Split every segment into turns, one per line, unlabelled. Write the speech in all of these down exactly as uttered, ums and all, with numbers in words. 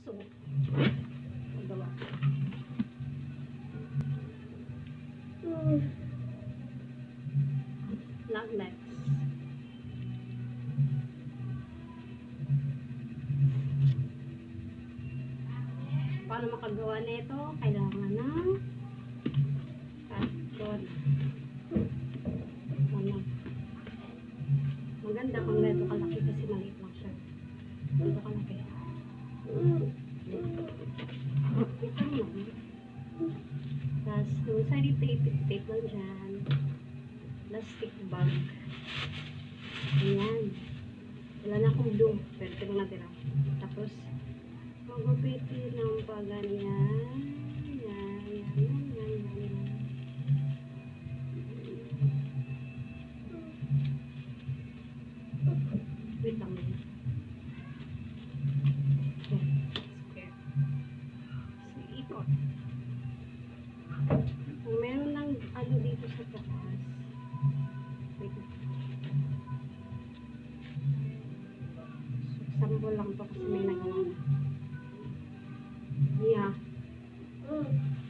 So, magawa. Hmm. Laglets. Paano makagawa nito? Kailangan ng karton. Ano? Maganda kung ganito kalaki kasi maliit lang siya. Ganito kalaki. Ito lang. Tapos, two-sided tape, tape lang dyan. Plastic bag. Ayan. Wala na akong glue. Pero ito lang natira. Tapos, magupitin ng paganyan. Yan, yan, yan, yan, yan. Wait lang yan. Square. So, ikot. Kung meron lang ano dito sa taas. Wait lang. Sample lang to kasi may nagawa na. Yeah. Um,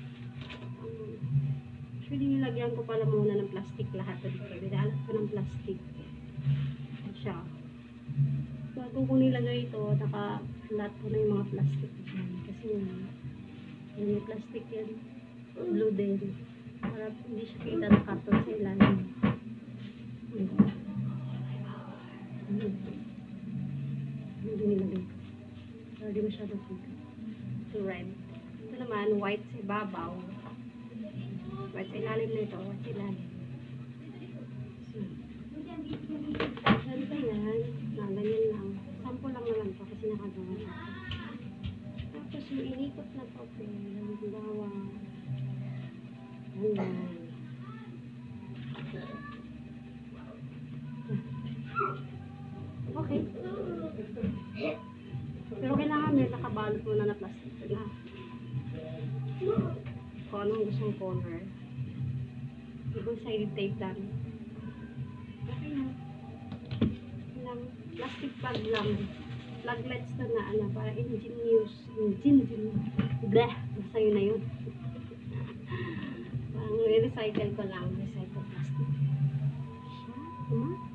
actually, nilagyan ko pala muna ng plastic lahat dito. Binalat ko ng plastic. Siya. Bago ko nilagay ito, naka-flat ko na yung mga plastic dyan. Kasi yun, may plastic yan. Blue din. Para hindi siya kita na karton sa ilalim. Ano? Hindi nilagay ko. Pero di masyado kita. Ito red. Ito naman, white sa ibabaw. White sa ilalim na ito. White sa ilalim. So, ganito yan. Na, ganyan lang. Sample lang naman ito kasi nakagawa siya. Tapos yung inikot na papel. Ang bawang. Ayan. Okay. Pero kailangan may nakabalot muna na plastic na. Kung anong gustong color. Ibang sided tape lang. Okay na. Lang, plastic bag lang. Laglets na na ano, para ingenious. Ingenious. Bleh! Basta yun na yun. Parang i-recycle ko lang. Recycle plastic. Siya. Diba?